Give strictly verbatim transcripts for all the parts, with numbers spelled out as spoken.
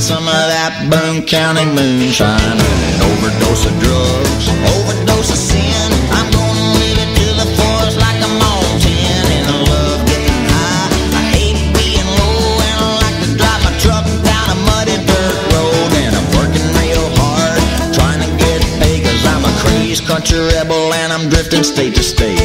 some of that Boone County moonshine. An overdose of drugs, overdose of sin. I'm gonna live it to the fullest like I'm on ten. And I love getting high, I hate being low. And I like to drive my truck down a muddy dirt road. And I'm working real hard, trying to get paid, cause I'm a crazed country rebel and I'm drifting state to state.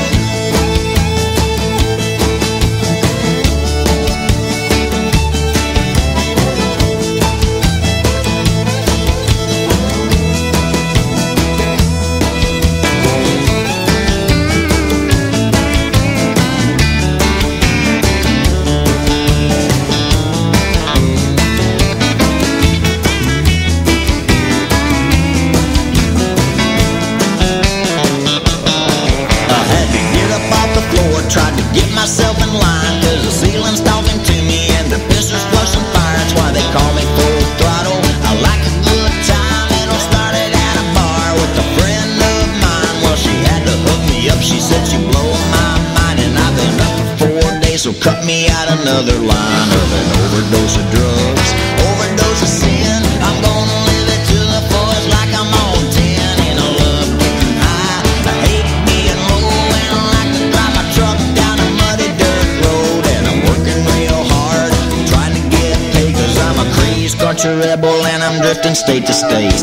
Tried to get myself in line, cause the ceiling's talking to me and the pistol's flushing fire. That's why they call me full throttle. I like a good time, it all started at a bar with a friend of mine. Well, she had to hook me up, she said she blowing my mind. And I've been up for four days, so cut me out another line of an overdose of drugs, overdose of sin. I'm gonna live it to the fullest like I'm on ten. And I love getting high, I hate being low. And I like to drive my truck down a muddy dirt road. And I'm working real hard, trying to get paid, cause I'm a crazed country rebel and I'm drifting state to state.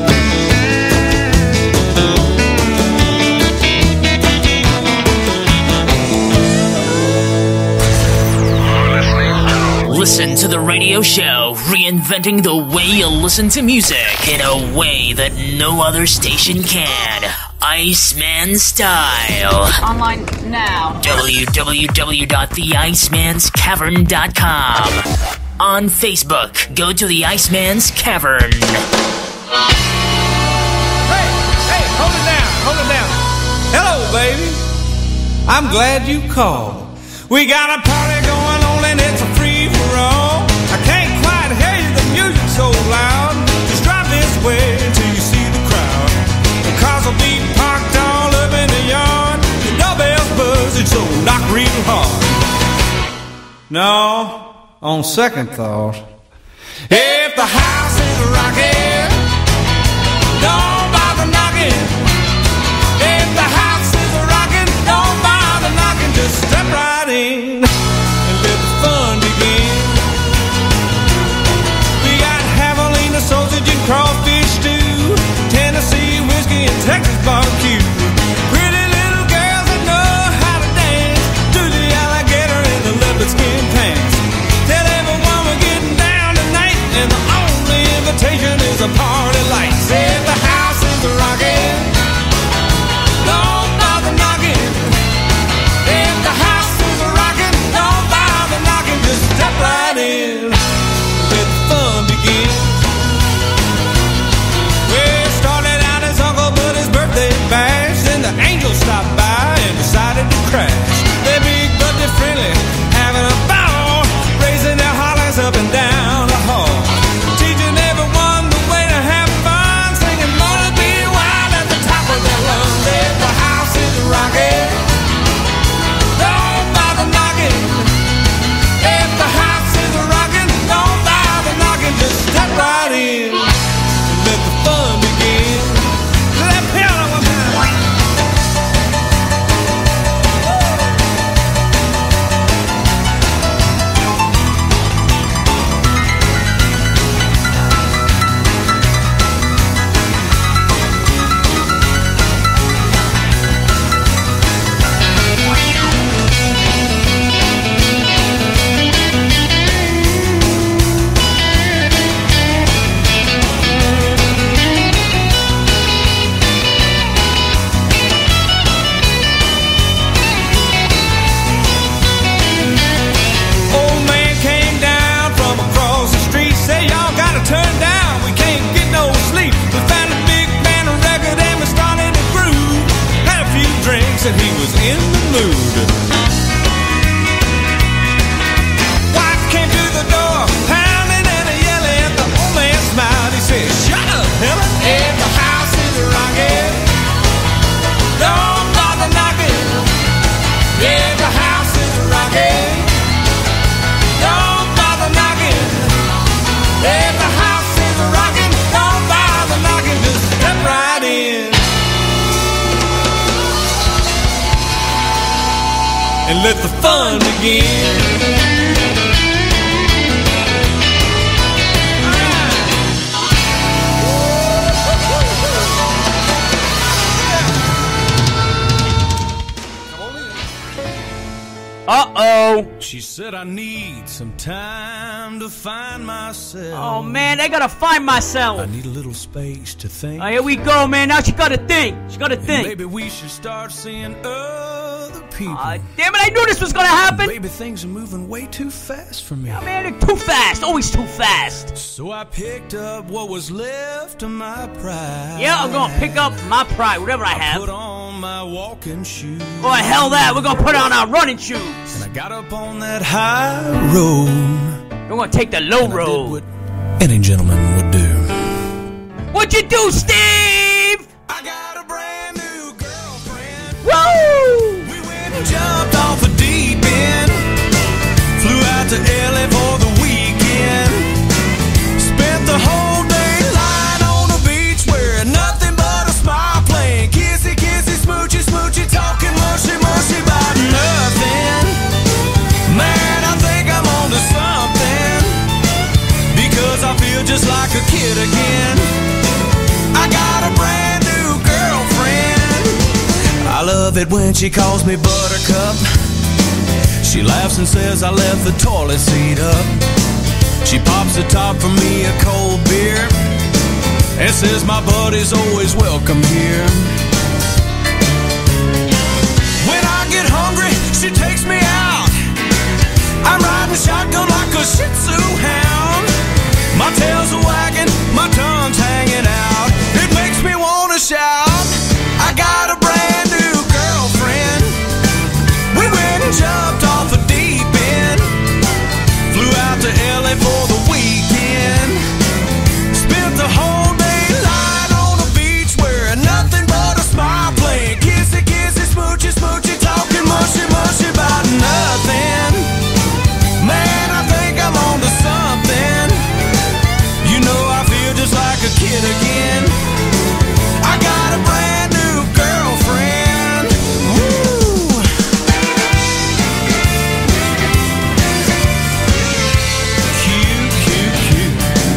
Listen to the radio show, reinventing the way you listen to music in a way that no other station can. Iceman Style. Online now. w w w dot the icemans cavern dot com. On Facebook, go to the Iceman's Cavern. Hey, hey, hold it down, hold it down. Hello, baby. I'm glad you called. We got a party going on and it's a free-for-all. I can't quite hear you, the music's so loud. Just drive this way till you see the crowd. The cars will be parked all up in the yard. The doorbell's buzzing, so knock real hard. No, on second thought, if the house is rocking, don't bother knocking. If the house is rocking, don't bother knocking. Just step right in and let the fun begin. We got javelina, sausage and crawfish stew, Tennessee whiskey and Texas barbecue. Pretty little girls that know how to dance, do the alligator in the leopard skin pants. Tell everyone we're getting down tonight, and the only invitation is a party light. Say if the house is rocking, don't bother knocking. If the house is rocking, don't bother knocking. Just step right in, let the fun begin. Well, it started out as Uncle Buddy's birthday bash, then the angels stopped by and decided to crash. They're big but they're friendly, having a ball, raising their hollers up and down the hall, teaching everyone the way to have fun, singing "Gonna Be Wild" at the top of their lungs. If the house is rocking, don't bother knocking. If the house is rocking, don't bother knocking. Just step right in and let the fun begin. Let piano one time. Old man came down from across the street, say y'all gotta turn down, we can't get no sleep. We found a big band record and we started to groove. Had a few drinks and he was in the mood. Wife came to the door, pounding and a yelling. The old man smiled, he said, "Shut up, Helen. If the house is rocking, don't bother knocking. If the house is rocking, don't bother knocking. If the house and let the fun begin. Uh-oh. She said I need some time to find myself. Oh, man, I gotta find myself. I need a little space to think. Oh, here we go, man. Now she gotta think. She gotta think. Maybe we should start seeing other people. Aw, damn it, I knew this was gonna happen. Baby, things are moving way too fast for me. Yeah, man, they're too fast. Always too fast. So I picked up what was left of my pride. Yeah, I'm gonna pick up my pride, whatever I I have. put on my walking shoes. Oh, hell that. We're gonna put on our running shoes. And I got up on that high road. We're gonna take the low and I road. did what any gentleman would do. What'd you do, Steve? I got a brand new girlfriend. Woo! We went and jumped off the deep end. Flew out to L A for the weekend. Spent the whole day lying on the beach wearing nothing but a smile, playing kissy, kissy, smoochy, smoochy, talking mushy, mushy about nothing. Man, I think I'm on to something, because I feel just like a kid again. I got a brand new girlfriend. I love it when she calls me Buttercup. She laughs and says I left the toilet seat up. She pops the top for me a cold beer and says my buddy's always welcome here. When I get hungry, she takes me out. I'm riding shotgun like a Shih Tzu hound. My tail's wagging, my tongue's hanging out. It makes me wanna shout. I got a brand new girlfriend. We went and jumped off the deep end. Flew out to L A for the weekend. Spent the whole day lying on the beach wearing nothing but a smile, playing kissy, kissy, smoochy, smoochy, talking mushy, mushy about nothing. Man, I think I'm on to something. You know I feel just like a kid again. I got a brand new girlfriend. Woo! Cute, cute, cute.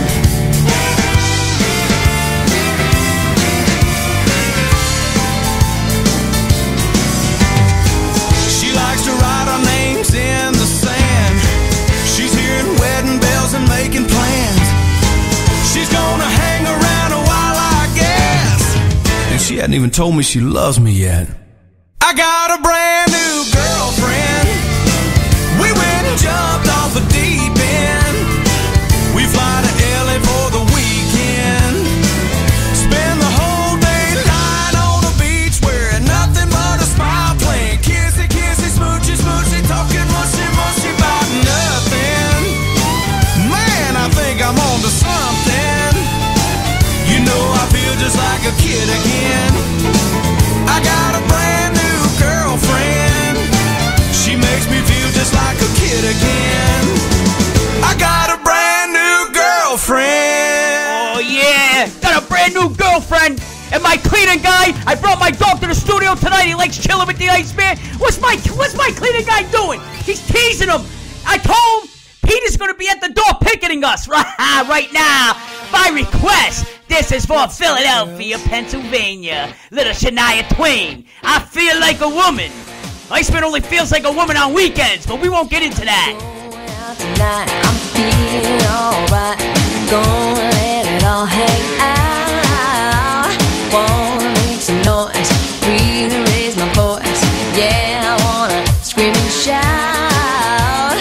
She likes to write our names in the sand. She's hearing wedding bells and making plans. She's gonna hang around a while, I guess. And she hadn't even told me she loves me yet. I got a brand new girlfriend. We went and jumped off the deep end. We fly to L A for the weekend. Spend the whole day lying on the beach wearing nothing but a smile, playing kissy, kissy, smoochy, smoochy, talking mushy, mushy about nothing. Man, I think I'm on to something. You know I feel just like a kid again. I got a brand new girlfriend. She makes me feel just like a kid again. I got a brand new girlfriend. Oh, yeah. Got a brand new girlfriend. And my cleaning guy, I brought my dog to the studio tonight. He likes chilling with the Iceman. What's my, what's my cleaning guy doing? He's teasing him. I told him Peter's going to be at the door picketing us right, right now. By request, this is for Philadelphia, Pennsylvania. Little Shania Twain. I feel like a woman. Iceman only feels like a woman on weekends, but we won't get into that. Tonight I'm feeling alright. Gonna let it all hang out. Wanna make some noise, really raise my voice. Yeah, I wanna scream and shout.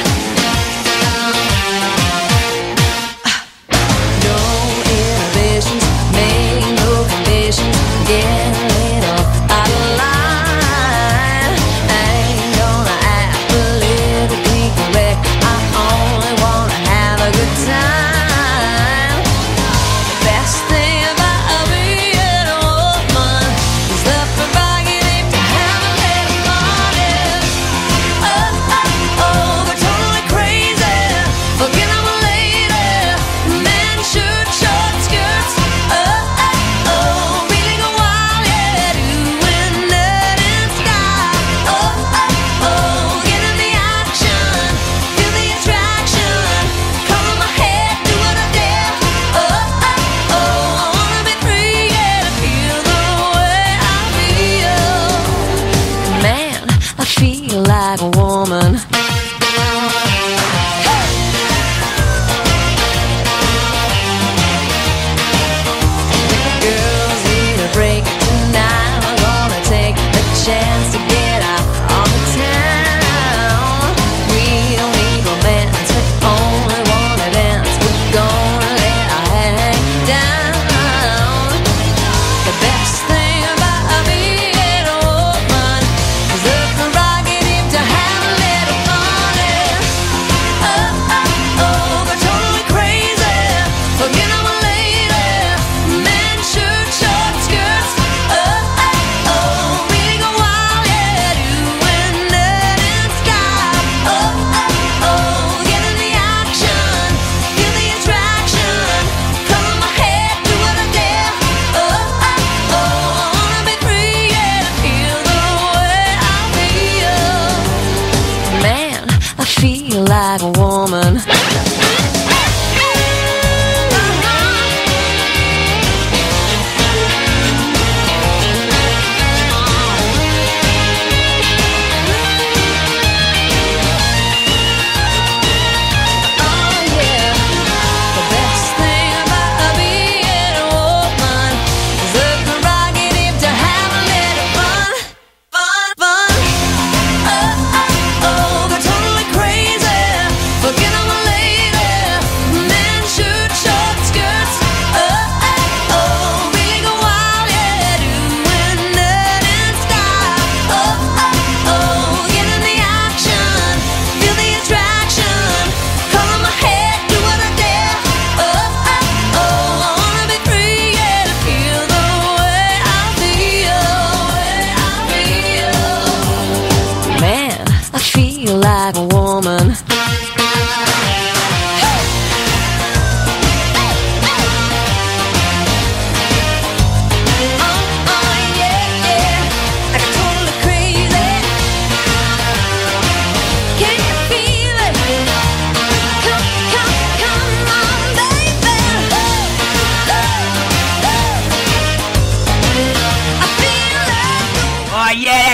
No inhibitions, make no conditions. Get a little out of line. I ain't gonna act politically correct. I only wanna have a good time.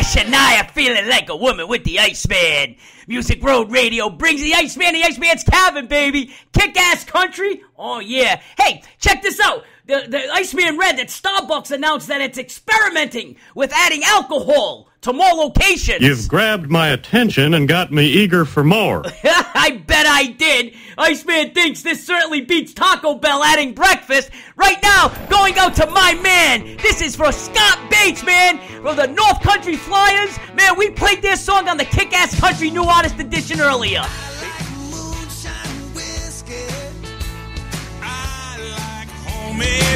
Shania feeling like a woman with the Iceman. Music Road Radio brings the Iceman, the Iceman's cabin, baby. Kick-ass country. Oh, yeah. Hey, check this out. The, the Iceman read that Starbucks announced that it's experimenting with adding alcohol to more locations. You've grabbed my attention and got me eager for more. I bet I did. Iceman thinks this certainly beats Taco Bell adding breakfast. Right now, going out to my man. This is for Scott Bates, man, from the North Country Flyers. Man, we played their song on the Kick-Ass Country New Artist Edition earlier. Me